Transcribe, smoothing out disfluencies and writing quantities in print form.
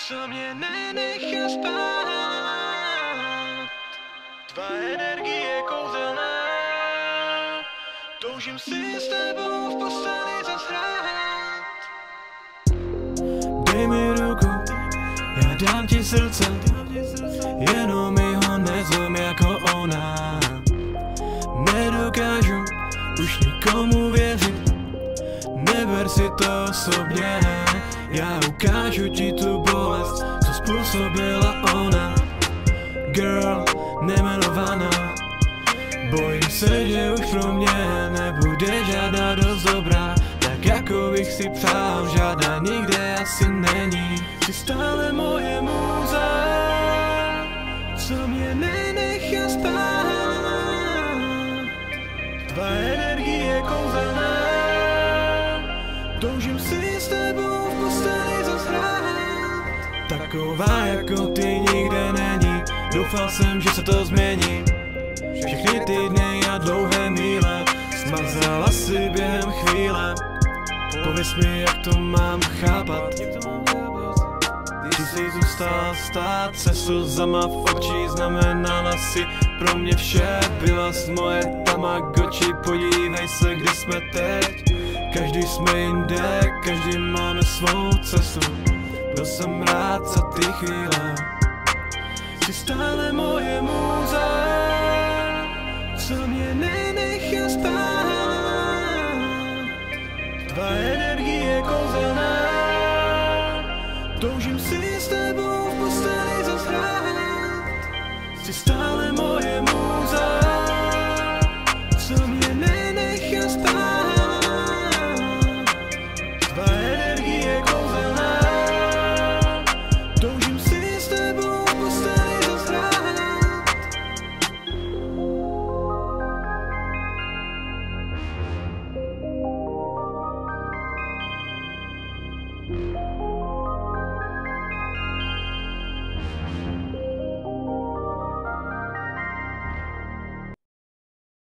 co mě nenechá spát. Tvá energie kouzelná, toužím si s tebou v posteli zashrát. Dej mi ruku, já dám ti srdce, jenom mi ho nezlom jako ona. Nedokážu už nikomu věřit, neber si to osobně. Já ukážu ti tu bolest, co způsobila ona. Girl, nejmenovaná, bojím se, že už pro mě nebude žádná dost dobrá. Tak jako bych si přál, žádná nikde asi není. Jsi stále moje můza, co mě nenechá spát. Tvá energie kouzelná, toužím si s tebou v posteli zashrát. Taková jako ty nikde není, doufal jsem, že se to změní. Všechny ty dny a dlouhé míle smazala si během chvíle. Pověz mi, jak to mám chápat. Ty jsi zůstala stát se slzama v očích, znamenala si pro mě vše. Byla jsi moje Tamagotchi, podívej se, kde jsme teď. Každý jsme jinde, každý máme svou cestu. Byl jsem rád za ty chvíle. Jsi stále moje můza, co mě nenechá spát. Tvá energie kouzelná, toužím si s tebou v posteli zashrát. Jsi stále moje